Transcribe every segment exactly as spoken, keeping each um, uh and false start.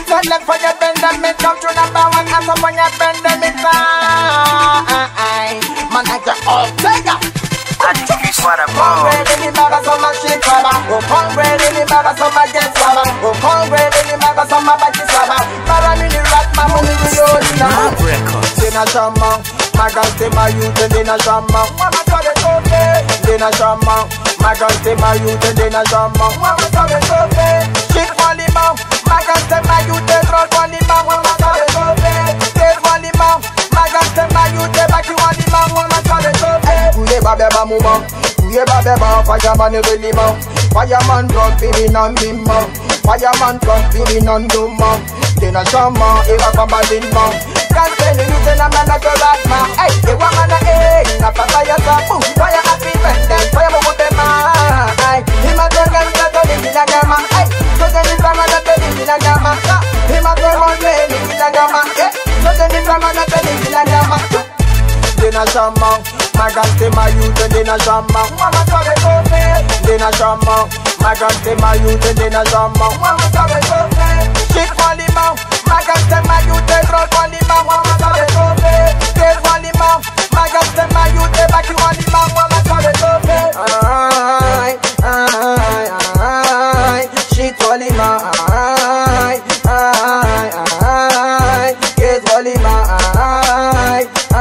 turn left for your bend and me come to number one. Ass up on your bend and me time. Man like the old tiger. Hungry in the bag of some shit swabber. Oh, hungry in the bag of some get swabber. Oh, hungry in the bag of some backy swabber. Maran in the rat, my money we own now. They na shama, my girl stay my youth and they na shama. Mama tell it okay. They na shama, my girl stay my youth and they na shama. Mama tell it okay. Shit for the mouth, my girl stay my youth and roll for the mouth. Mama tell it okay. Stay for the mouth, my girl stay my youth and back you on the mouth. Mama tell it okay. Kuye babe ba muma. Kuye babe ba fireman really ma. Fireman drug baby non bimma. Fireman drug baby non dumma. They na shama, eva kwamba dinma. Can't tell you say na man like a rat man. Hey, the woman a hey, na papa ya sabu. Fire happy vendors, fire mo wote ma. Hey, him a turn and start to live in a gama. Hey, so then it's a man that live in a gama. Him a turn on me in a gama. Hey, so then it's a man that live in a gama. They na shama, my God stay my youth and they na shama. Mama tell it okay. They na shama, my God stay my youth and they na shama. Mama tell it okay. Shit for the mouth, my God stay my youth and roll for the mouth. Mama tell it okay. Stay for the mouth, my God stay my youth and back you on the mouth. Mama tell it okay. Aye, aye, aye. Shit for the mouth. Aye, aye, aye. Get for the mouth. Aye,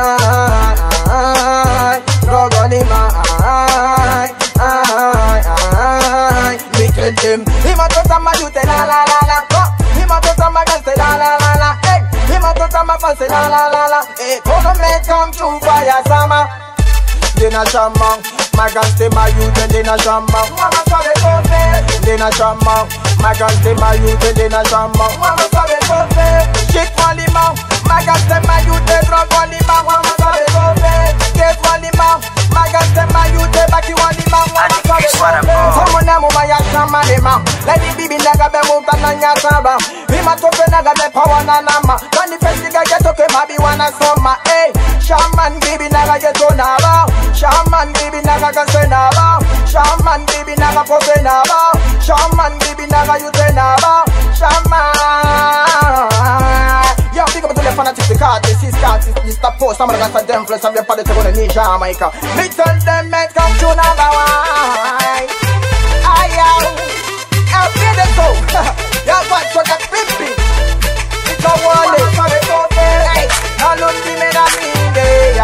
aye. Drug on the mouth. Aye, aye, aye. Me tell them, him a touch on my youth and la la la la. Him a touch on my girl say la la la la. Hey, him a touch on my fan say la la la la. Hey, government come true fire summer. They na shama, my girl stay my youth and they na shama. Mama tell it okay. They na shama, my girl stay my youth and they na shama. Mama tell it okay. Shit for the mouth, my girl stay my youth and drug for the mouth. Mama tell it okay. Stay for the mouth, my girl stay my youth and back you on the mouth. Mama tell it okay. Someone a move ya shama the mouth. Let the baby naga be move ta nanya saba. Him a tope naga be power na nama. When the first nigga get okay, maybe wanna summer. Hey, shaman baby naga get on now. Shaman baby naga ga say now. Shaman baby naga po say now. Shaman baby naga you say now. Shaman. Yo, big up to the fanatics, the artists, these artists, this the post. I'm gonna get them plus I'm your father to go to Niger, Jamaica. Me tell them men come to number one. Aye, I'll be the soul. You're what for the pimpy. It's a one day. Hey, now look me me na me day.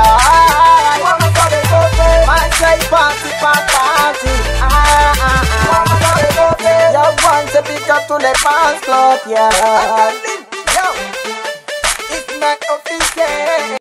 Man say party, party. Ah, ah, ah. You want to pick up to the fans club, yeah. Yo, it's not official.